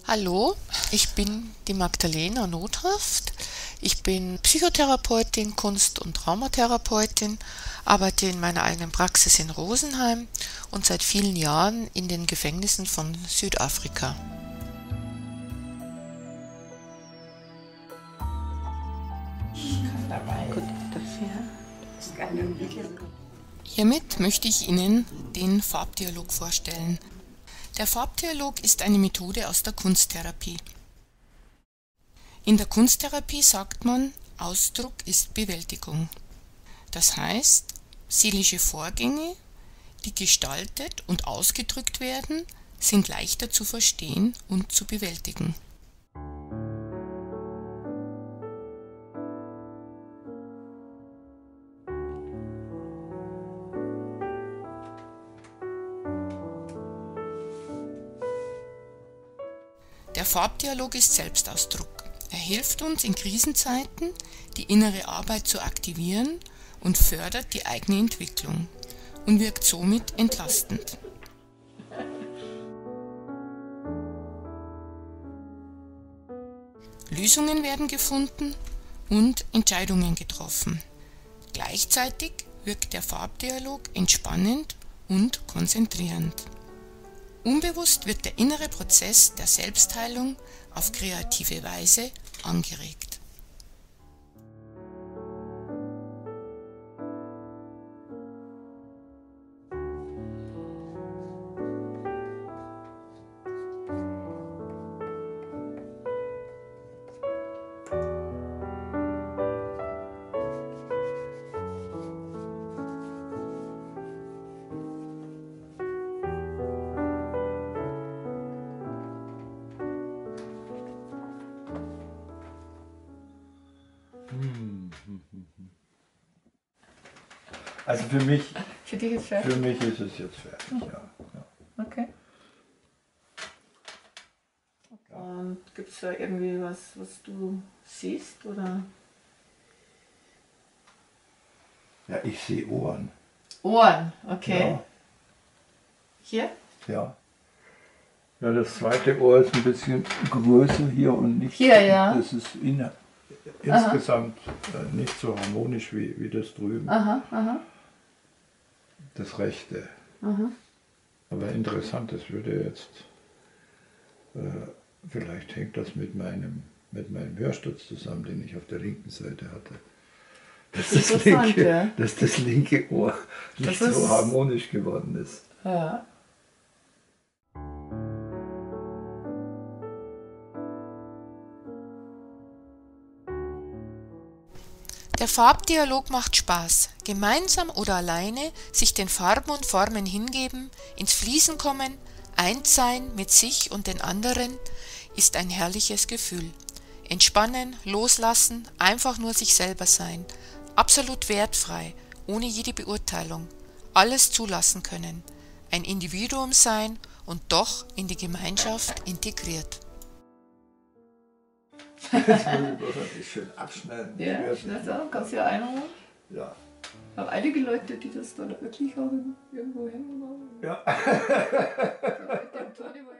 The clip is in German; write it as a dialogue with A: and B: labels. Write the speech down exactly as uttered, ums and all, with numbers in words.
A: Hallo, ich bin die Magdalena Nothaft. Ich bin Psychotherapeutin, Kunst- und Traumatherapeutin, arbeite in meiner eigenen Praxis in Rosenheim und seit vielen Jahren in den Gefängnissen von Südafrika. Hiermit möchte ich Ihnen den Farbdialog vorstellen. Der Farbdialog ist eine Methode aus der Kunsttherapie. In der Kunsttherapie sagt man, Ausdruck ist Bewältigung. Das heißt, seelische Vorgänge, die gestaltet und ausgedrückt werden, sind leichter zu verstehen und zu bewältigen. Der Farbdialog ist Selbstausdruck. Er hilft uns in Krisenzeiten, die innere Arbeit zu aktivieren und fördert die eigene Entwicklung und wirkt somit entlastend. Lösungen werden gefunden und Entscheidungen getroffen. Gleichzeitig wirkt der Farbdialog entspannend und konzentrierend. Unbewusst wird der innere Prozess der Selbstheilung auf kreative Weise angeregt.
B: Also für mich,
C: für dich ist fertig?
B: Für mich ist es jetzt fertig,
C: mhm.
B: ja. ja.
C: Okay. Und gibt es da irgendwie was, was du siehst, oder?
B: Ja, ich sehe Ohren.
C: Ohren, okay.
B: Ja.
C: Hier?
B: Ja. Ja, das zweite Ohr ist ein bisschen größer hier und nicht.
C: Hier, ja.
B: Das ist in, insgesamt äh, nicht so harmonisch wie, wie das drüben.
C: Aha, aha.
B: Das rechte.
C: Aha.
B: Aber interessant, das würde jetzt, äh, vielleicht hängt das mit meinem, mit meinem Hörsturz zusammen, den ich auf der linken Seite hatte. Dass das, das, linke, ja. dass das linke Ohr nicht das so harmonisch geworden ist.
C: Ja.
A: Der Farbdialog macht Spaß. Gemeinsam oder alleine sich den Farben und Formen hingeben, ins Fließen kommen, eins sein mit sich und den anderen, ist ein herrliches Gefühl. Entspannen, loslassen, einfach nur sich selber sein. Absolut wertfrei, ohne jede Beurteilung. Alles zulassen können. Ein Individuum sein und doch in die Gemeinschaft integriert.
B: Das muss ich wahrscheinlich schön abschneiden.
C: Ja, schneid's auch. Kannst du ja einholen.
B: Ja.
C: Ich habe einige Leute, die das da wirklich auch irgendwo hängen haben.
B: Ja.
C: So,